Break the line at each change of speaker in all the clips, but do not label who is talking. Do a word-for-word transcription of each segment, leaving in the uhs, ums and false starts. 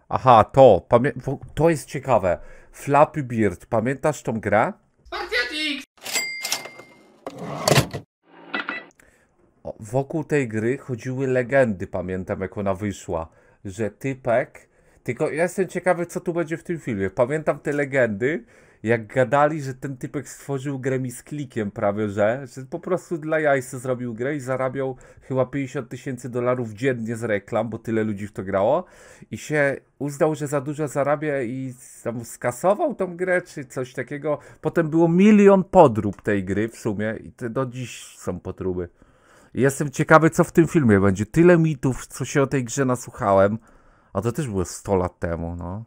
Aha, to. Pamię to jest ciekawe. Flappy Bird. Pamiętasz tą grę?
Spartiatix!
O, wokół tej gry chodziły legendy, pamiętam jak ona wyszła. Że typek... Tylko ja jestem ciekawy, co tu będzie w tym filmie. Pamiętam te legendy, jak gadali, że ten typek stworzył grę mi z klikiem prawie, że, że po prostu dla jajsa zrobił grę i zarabiał chyba pięćdziesiąt tysięcy dolarów dziennie z reklam, bo tyle ludzi w to grało i się uznał, że za dużo zarabia i tam skasował tą grę, czy coś takiego. Potem było milion podrób tej gry w sumie i te do dziś są podróby. I jestem ciekawy, co w tym filmie będzie. Tyle mitów, co się o tej grze nasłuchałem, a to też było sto lat temu, no.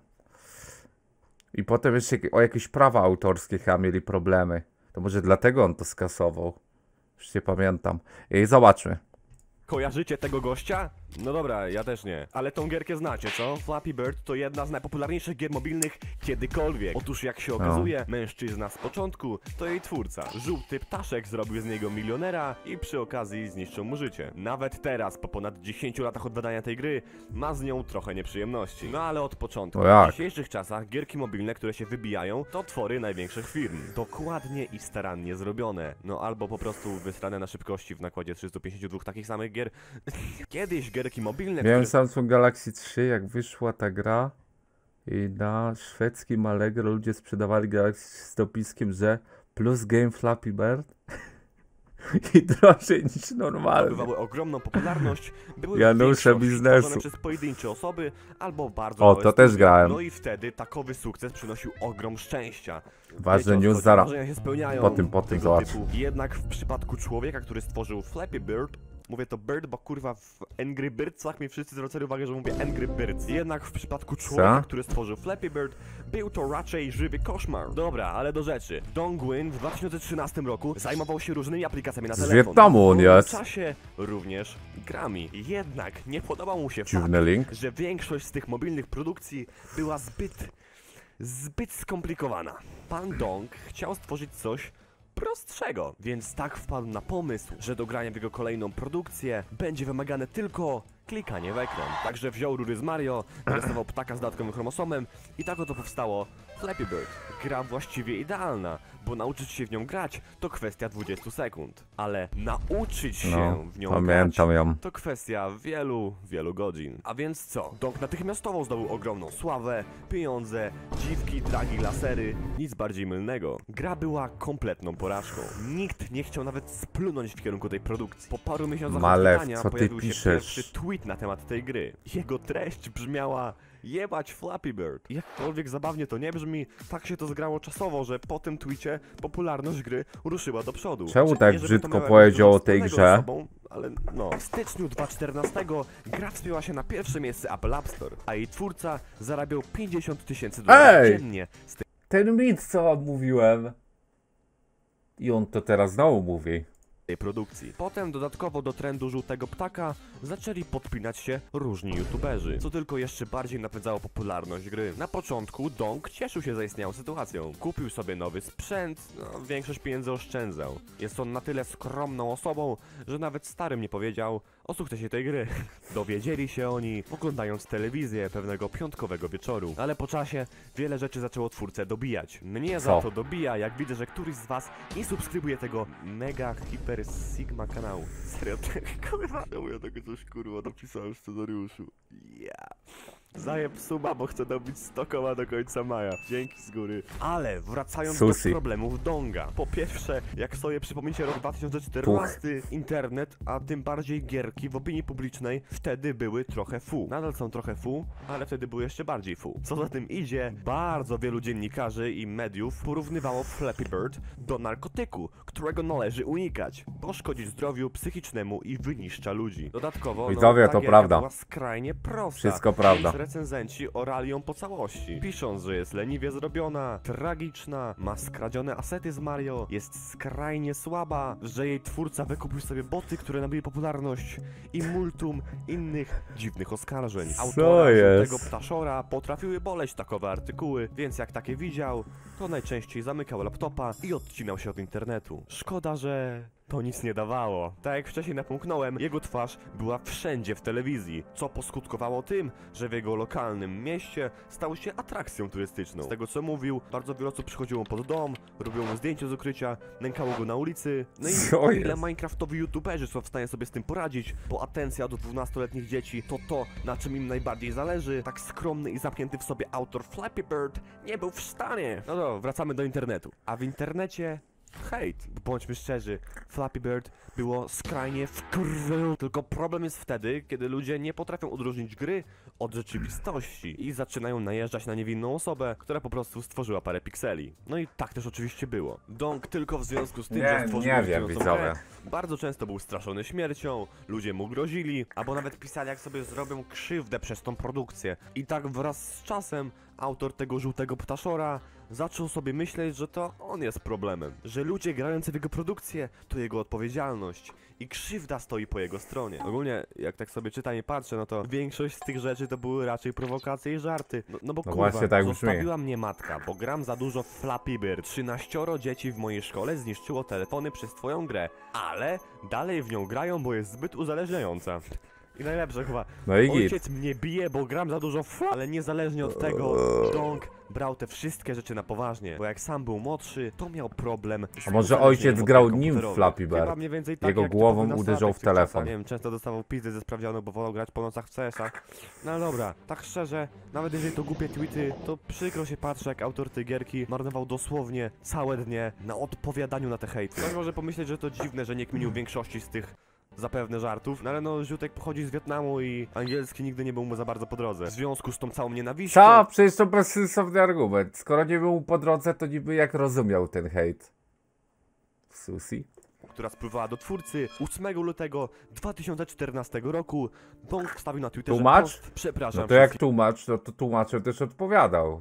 I potem jeszcze o jakieś prawa autorskie chyba mieli problemy. To może dlatego on to skasował. Już nie pamiętam. I zobaczmy.
Kojarzycie tego gościa? No dobra, ja też nie. Ale tą gierkę znacie, co? Flappy Bird to jedna z najpopularniejszych gier mobilnych kiedykolwiek. Otóż jak się okazuje, no. mężczyzna z początku to jej twórca. Żółty ptaszek zrobił z niego milionera i przy okazji zniszczył mu życie. Nawet teraz, po ponad dziesięciu latach od wydania tej gry, ma z nią trochę nieprzyjemności. No ale od początku. W dzisiejszych czasach gierki mobilne, które się wybijają, to twory największych firm. Dokładnie i starannie zrobione. No albo po prostu wysrane na szybkości w nakładzie trzystu pięćdziesięciu dwóch takich samych gier. Kiedyś gierki mobilne,
Miałem
które...
Samsung Galaxy trzy, jak wyszła ta gra i na szwedzkim Allegro ludzie sprzedawali Galaxy z dopiskiem, że plus game Flappy Bird i drożej niż normalnie.
Zdobywały ogromną popularność, były
Janusze biznesu
przez pojedyncze osoby albo bardzo
O, to też grałem.
No i wtedy takowy sukces przynosił ogrom szczęścia.
Ważny
Wiecie,
news zaraz.
się spełniają
Po tym, po tym, zobacz.
typu. Jednak w przypadku człowieka, który stworzył Flappy Bird, mówię to Bird, bo kurwa w Angry Birdsach mi wszyscy zwracali uwagę, że mówię Angry Birds. Jednak w przypadku człowieka,
Co?
który stworzył Flappy Bird, był to raczej żywy koszmar. Dobra, ale do rzeczy. Dong Nguyen w dwa tysiące trzynastym roku zajmował się różnymi aplikacjami na
Z
telefon.
Wietnamu on jest.
W czasie również grami. Jednak nie podobał mu się
Dziwny
fakt,
link.
że większość z tych mobilnych produkcji była zbyt, zbyt skomplikowana. Pan Dong chciał stworzyć coś prostszego, więc tak wpadł na pomysł, że do grania w jego kolejną produkcję będzie wymagane tylko klikanie w ekran. Także wziął rury z Mario, narysował ptaka z dodatkowym chromosomem i tak oto powstało Flappy Bird. Gra właściwie idealna, bo nauczyć się w nią grać to kwestia dwudziestu sekund. Ale nauczyć się
No,
w nią
pamiętam
grać
ją.
to kwestia wielu, wielu godzin. A więc co? Dong natychmiastowo zdobył ogromną sławę, pieniądze, dziwki, dragi, lasery, nic bardziej mylnego. Gra była kompletną porażką. Nikt nie chciał nawet splunąć w kierunku tej produkcji. Po paru miesiącach
Malew,
od wydania
co ty
pojawił się
piszesz?
pierwszy tweet na temat tej gry. Jego treść brzmiała: jebać Flappy Bird. Jakkolwiek zabawnie to nie brzmi, tak się to zgrało czasowo, że po tym tweetie popularność gry ruszyła do przodu.
Czemu
Czyli
tak
nie, żeby
brzydko
to miało
powiedział
jakoś
o tej
dużo
grze?
wspólnego ze sobą, ale no. W styczniu dwa tysiące czternastego gra wspięła się na pierwsze miejsce Apple App Store, a jej twórca zarabiał pięćdziesiąt tysięcy dolarów
Ej!
dziennie z
Ten mit, co mówiłem. I on to teraz znowu mówi.
tej produkcji. Potem dodatkowo do trendu żółtego ptaka zaczęli podpinać się różni youtuberzy, co tylko jeszcze bardziej napędzało popularność gry. Na początku Dong cieszył się zaistniałą sytuacją. Kupił sobie nowy sprzęt, no, większość pieniędzy oszczędzał. Jest on na tyle skromną osobą, że nawet starym nie powiedział o sukcesie tej gry. Dowiedzieli się oni, oglądając telewizję pewnego piątkowego wieczoru. Ale po czasie wiele rzeczy zaczęło twórcę dobijać. Mnie za
Co?
to dobija, jak widzę, że któryś z was nie subskrybuje tego mega hiper sigma kanału. Serio, tak, kurwa, czemu ja tego coś kurwa napisałem w scenariuszu? Ja. Zajeb suba, bo chcę dobić sto koła do końca maja. Dzięki z góry. Ale wracając
Susi.
do problemów Donga. Po pierwsze, jak sobie przypomnicie rok dwa tysiące czternasty, internet, a tym bardziej gierki w opinii publicznej wtedy były trochę fu. Nadal są trochę fu, ale wtedy były jeszcze bardziej fu. Co za tym idzie, bardzo wielu dziennikarzy i mediów porównywało Flappy Bird do narkotyku, którego należy unikać, bo szkodzi zdrowiu psychicznemu i wyniszcza ludzi. Dodatkowo,
Widzowie,
no, ta
to
gierka
prawda.
była skrajnie prosta.
Wszystko prawda.
Więc recenzenci orali ją po całości, pisząc, że jest leniwie zrobiona, tragiczna, ma skradzione asety z Mario, jest skrajnie słaba, że jej twórca wykupił sobie boty, które nabyły popularność i multum innych dziwnych oskarżeń. Autora
jest?
tego ptaszora potrafiły boleć takowe artykuły, więc jak takie widział, to najczęściej zamykał laptopa i odcinał się od internetu. Szkoda, że to nic nie dawało. Tak jak wcześniej napomknąłem, jego twarz była wszędzie w telewizji, co poskutkowało tym, że w jego lokalnym mieście stał się atrakcją turystyczną. Z tego co mówił, bardzo wiele osób przychodziło pod dom, robiło mu zdjęcia z ukrycia, nękało go na ulicy. No i
Co
o ile
jest?
minecraftowi youtuberzy są w stanie sobie z tym poradzić, bo atencja od dwunastoletnich dzieci to to, na czym im najbardziej zależy, tak skromny i zamknięty w sobie autor Flappy Bird nie był w stanie. No to wracamy do internetu. A w internecie hejt. Bądźmy szczerzy, Flappy Bird było skrajnie wkurwione. Tylko problem jest wtedy, kiedy ludzie nie potrafią odróżnić gry od rzeczywistości i zaczynają najeżdżać na niewinną osobę, która po prostu stworzyła parę pikseli. No i tak też oczywiście było. Dong tylko w związku z tym,
Nie,
że stworzył
nie wiem,
istniejącą
widzowie.
grę, bardzo często był straszony śmiercią, ludzie mu grozili, albo nawet pisali, jak sobie zrobią krzywdę przez tą produkcję. I tak wraz z czasem autor tego żółtego ptaszora zaczął sobie myśleć, że to on jest problemem, że ludzie grający w jego produkcję to jego odpowiedzialność i krzywda stoi po jego stronie. Ogólnie, jak tak sobie czytam i patrzę, no to większość z tych rzeczy to były raczej prowokacje i żarty. No, no bo
No
kurwa,
właśnie tak brzmi.
zostawiła mnie matka, bo gram za dużo w Flappy Bird. trzynaścioro dzieci w mojej szkole zniszczyło telefony przez twoją grę, ale dalej w nią grają, bo jest zbyt uzależniająca. I najlepsze chyba,
No i git.
ojciec mnie bije, bo gram za dużo f... Ale niezależnie od tego, Dong brał te wszystkie rzeczy na poważnie, bo jak sam był młodszy, to miał problem z
A może
uzależnieniem
ojciec
od
grał
gier
nim w
komputerowych.
Flappy
Chyba
Bird.
mniej więcej tak
Jego
jak
głową
typowy
uderzał
nastolatek
w
tych czasach.
telefon.
Nie wiem, często dostawał pizdy ze sprawdzianu, bo wolał grać po nocach w C S-a. No ale dobra, tak szczerze, nawet jeżeli to głupie tweety, to przykro się patrzy, jak autor tej gierki marnował dosłownie całe dnie na odpowiadaniu na te hejty. Ktoś może pomyśleć, że to dziwne, że nie kminił większości z tych zapewne żartów, no ale no Ziutek pochodzi z Wietnamu i angielski nigdy nie był mu za bardzo po drodze. W związku z tą całą nienawiścią...
Co? Przecież to bezsensowny argument. Skoro nie był mu po drodze, to niby jak rozumiał ten hejt. Susi?
która spływała do twórcy, ósmego lutego dwa tysiące czternastego roku Dong wstawił na Twitterze
Tłumacz?
post, przepraszam
No to jak
wszystkich
tłumacz, no to tłumaczem też odpowiadał.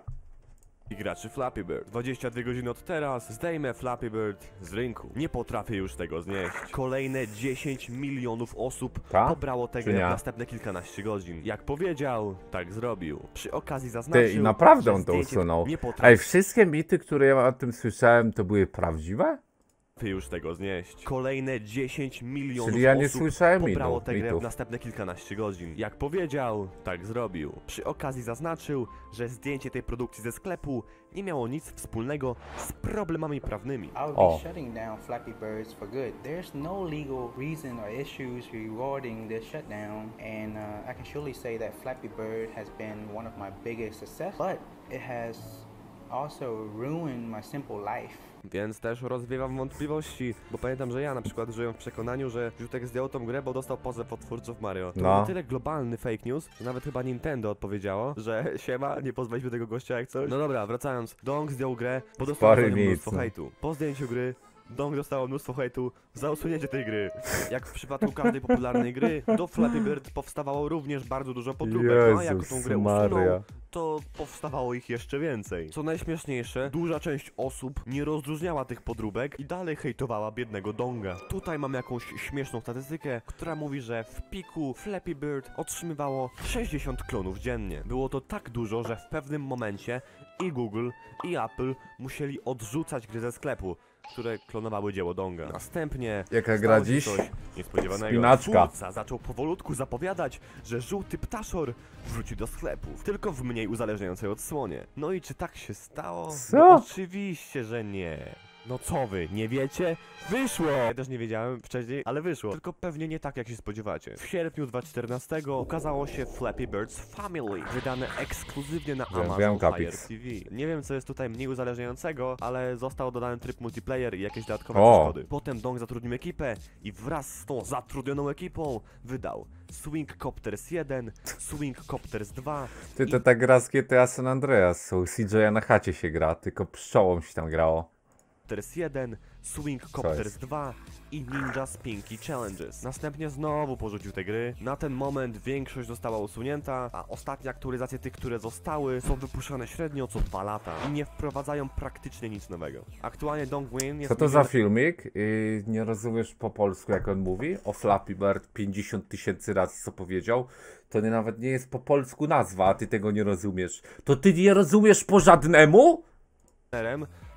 graczy Flappy Bird. dwadzieścia dwie godziny od teraz zdejmę Flappy Bird z rynku. Nie potrafię już tego znieść. Kolejne dziesięć milionów osób
Ta?
pobrało tę
Czy
grę
nie?
w następne kilkanaście godzin. Jak powiedział, tak zrobił. Przy okazji zaznaczył,
Ty, i naprawdę
że
on to
zdjęcie
usunął.
Nie
Ej, wszystkie mity, które ja o tym słyszałem, to były prawdziwe?
potrafię już tego znieść. Kolejne dziesięć milionów
Czyli ja nie
osób
słyszałem
pobrało
mitów.
tę grę w
mitów.
następne kilkanaście godzin. Jak powiedział, tak zrobił. Przy okazji zaznaczył, że zdjęcie tej produkcji ze sklepu nie miało nic wspólnego z problemami prawnymi.
I would
Oh.
be shutting down Flappy Birds for good. There's no legal reason or issues regarding this shutdown, and uh, I can surely say that Flappy Bird has been one of my biggest success, but it has also ruined my simple life.
Więc też rozwiewam wątpliwości, bo pamiętam, że ja na przykład żyłem w przekonaniu, że Ziutek zdjął tą grę, bo dostał pozew od twórców Mario. To
No.
był tyle globalny fake news, że nawet chyba Nintendo odpowiedziało, że siema, nie pozwaliśmy tego gościa jak coś. No dobra, wracając. Dong zdjął grę, bo dostał
Spory
za nią
nic,
mnóstwo
no.
hejtu. Po zdjęciu gry Dong dostało mnóstwo hejtu za usunięcie tej gry. Jak w przypadku każdej popularnej gry, do Flappy Bird powstawało również bardzo dużo podróbek, no a jak tą grę
Jezus
usunął,
Maria.
to powstawało ich jeszcze więcej. Co najśmieszniejsze, duża część osób nie rozróżniała tych podróbek i dalej hejtowała biednego Donga. Tutaj mam jakąś śmieszną statystykę, która mówi, że w piku Flappy Bird otrzymywało sześćdziesiąt klonów dziennie. Było to tak dużo, że w pewnym momencie i Google, i Apple musieli odrzucać gry ze sklepu, które klonowały dzieło Donga. Następnie
Jaka
stało
gra
się
dziś?
coś niespodziewanego.
Spinaczka.
Twórca zaczął powolutku zapowiadać, że żółty ptaszor wróci do sklepów, tylko w mniej uzależniającej odsłonie. No i czy tak się stało?
Co?
No oczywiście, że nie. No co wy, nie wiecie? Wyszło! Ja też nie wiedziałem wcześniej, ale wyszło. Tylko pewnie nie tak, jak się spodziewacie. W sierpniu dwa tysiące czternastego ukazało się Flappy Bird's Family, wydane ekskluzywnie na
Wiem,
Amazon
wiem,
Fire
Kapix.
T V. Nie wiem, co jest tutaj mniej uzależniającego, ale został dodany tryb multiplayer i jakieś dodatkowe
O!
przeszkody. Potem Dong zatrudnił ekipę i wraz z tą zatrudnioną ekipą wydał Swing Copters jeden, Swing Copters dwa
Ty, to ta gra z G T A San Andreas, u C J na chacie się gra, tylko pszczołą się tam grało.
Copters jeden, Swing
jest?
Copters dwa i Ninja Spinky Challenges. Następnie znowu porzucił te gry. Na ten moment większość została usunięta, a ostatnie aktualizacje tych, które zostały, są wypuszczane średnio co dwa lata i nie wprowadzają praktycznie nic nowego. Aktualnie Dong Win jest...
Co to za filmik? Yy, nie rozumiesz po polsku, jak on mówi? O Flappy Bird pięćdziesiąt tysięcy razy co powiedział. To nie, nawet nie jest po polsku nazwa, a ty tego nie rozumiesz. To ty nie rozumiesz po żadnemu?
milionerem,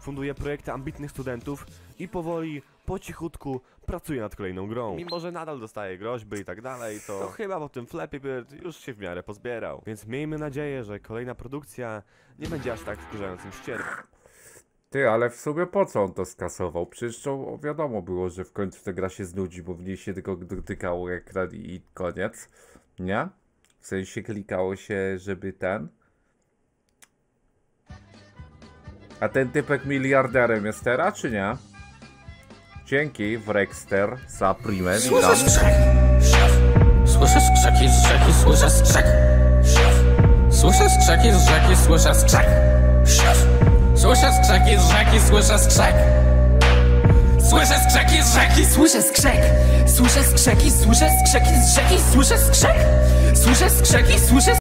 funduje projekty ambitnych studentów i powoli, po cichutku pracuje nad kolejną grą. Mimo że nadal dostaje groźby i tak dalej, to, to chyba po tym Flappy Bird już się w miarę pozbierał. Więc miejmy nadzieję, że kolejna produkcja nie będzie aż tak wkurzającym ścierwem.
Ty, ale w sumie po co on to skasował? Przecież to wiadomo było, że w końcu ta gra się znudzi, bo w niej się tylko dotykało ekran i koniec. Nie? W sensie klikało się, żeby ten... A ten typek miliarderem jest teraz, czy nie? Dzięki, Wrexter, za primę.
Słyszę skrzek. Słyszę skrzeki z rzeki, słyszę skrzek. Słyszę skrzeki z rzeki, słyszę skrzek. Słyszę skrzeki z rzeki, słyszę skrzek. Słyszę skrzeki z rzeki, słyszę skrzek. Słyszę skrzeki, słyszę skrzeki z rzeki, słyszę skrzek. Słyszę skrzeki, słyszę